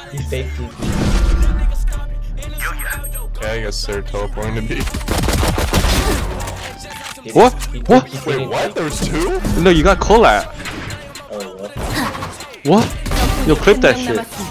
He faked TP. Yeah, I guess they're teleporting to B. What? What? Wait, what? There was two? No, you got Collat. Oh, what? What? Yo, clip that shit.